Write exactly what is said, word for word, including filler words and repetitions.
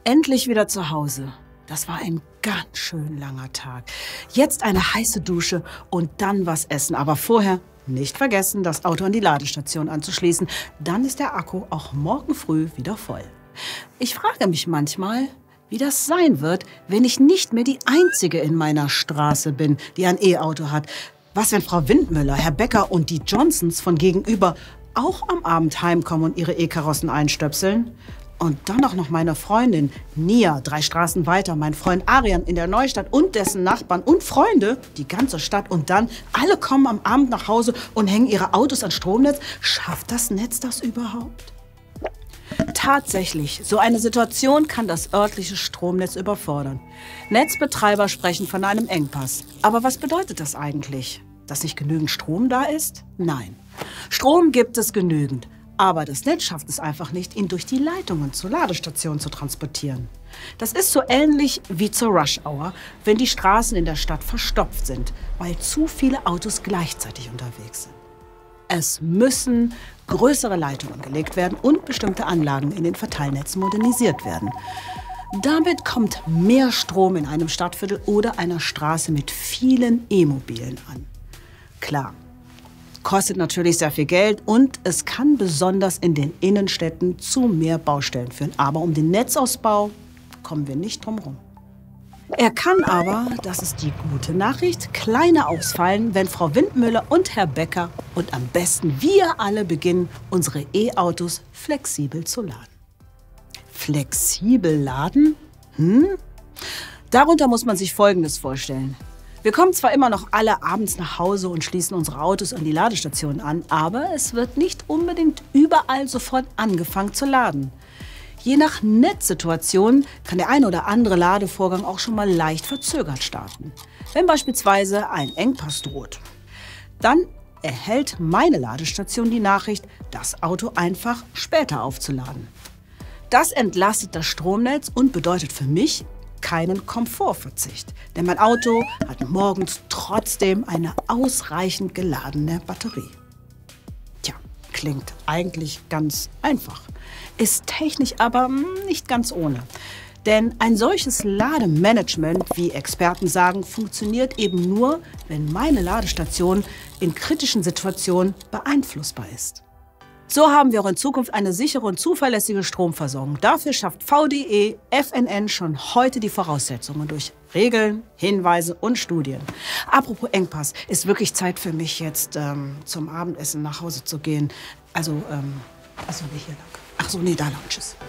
Endlich wieder zu Hause. Das war ein ganz schön langer Tag. Jetzt eine heiße Dusche und dann was essen. Aber vorher nicht vergessen, das Auto an die Ladestation anzuschließen. Dann ist der Akku auch morgen früh wieder voll. Ich frage mich manchmal, wie das sein wird, wenn ich nicht mehr die Einzige in meiner Straße bin, die ein E-Auto hat. Was, wenn Frau Windmüller, Herr Becker und die Johnsons von gegenüber auch am Abend heimkommen und ihre E-Karossen einstöpseln? Und dann auch noch meine Freundin Nia, drei Straßen weiter, mein Freund Arian in der Neustadt und dessen Nachbarn und Freunde, die ganze Stadt. Und dann, alle kommen am Abend nach Hause und hängen ihre Autos ans Stromnetz. Schafft das Netz das überhaupt? Tatsächlich, so eine Situation kann das örtliche Stromnetz überfordern. Netzbetreiber sprechen von einem Engpass. Aber was bedeutet das eigentlich? Dass nicht genügend Strom da ist? Nein. Strom gibt es genügend. Aber das Netz schafft es einfach nicht, ihn durch die Leitungen zur Ladestation zu transportieren. Das ist so ähnlich wie zur Rush Hour, wenn die Straßen in der Stadt verstopft sind, weil zu viele Autos gleichzeitig unterwegs sind. Es müssen größere Leitungen gelegt werden und bestimmte Anlagen in den Verteilnetzen modernisiert werden. Damit kommt mehr Strom in einem Stadtviertel oder einer Straße mit vielen E-Mobilen an. Klar. Kostet natürlich sehr viel Geld und es kann besonders in den Innenstädten zu mehr Baustellen führen. Aber um den Netzausbau kommen wir nicht drum herum. Er kann aber, das ist die gute Nachricht, kleiner ausfallen, wenn Frau Windmüller und Herr Becker und am besten wir alle beginnen, unsere E-Autos flexibel zu laden. Flexibel laden? Hm? Darunter muss man sich Folgendes vorstellen. Wir kommen zwar immer noch alle abends nach Hause und schließen unsere Autos an die Ladestationen an, aber es wird nicht unbedingt überall sofort angefangen zu laden. Je nach Netzsituation kann der ein oder andere Ladevorgang auch schon mal leicht verzögert starten. Wenn beispielsweise ein Engpass droht, dann erhält meine Ladestation die Nachricht, das Auto einfach später aufzuladen. Das entlastet das Stromnetz und bedeutet für mich keinen Komfortverzicht, denn mein Auto hat morgens trotzdem eine ausreichend geladene Batterie. Tja, klingt eigentlich ganz einfach, ist technisch aber nicht ganz ohne. Denn ein solches Lademanagement, wie Experten sagen, funktioniert eben nur, wenn meine Ladestation in kritischen Situationen beeinflussbar ist. So haben wir auch in Zukunft eine sichere und zuverlässige Stromversorgung. Dafür schafft V D E F N N schon heute die Voraussetzungen durch Regeln, Hinweise und Studien. Apropos Engpass, ist wirklich Zeit für mich jetzt ähm, zum Abendessen nach Hause zu gehen. Also, ähm, achso, nee, hier lang. Ach so, nee, da lang, tschüss.